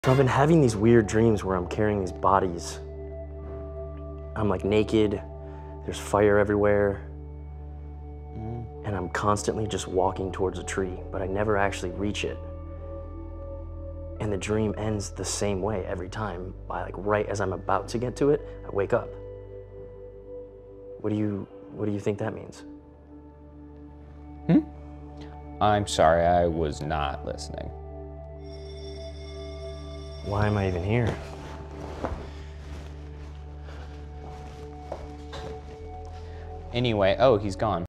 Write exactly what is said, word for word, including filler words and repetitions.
So I've been having these weird dreams where I'm carrying these bodies. I'm like naked, there's fire everywhere, mm. and I'm constantly just walking towards a tree, but I never actually reach it. And the dream ends the same way every time. By like right as I'm about to get to it, I wake up. What do you, what do you think that means? Hmm? I'm sorry, I was not listening. Why am I even here? Anyway, oh, he's gone.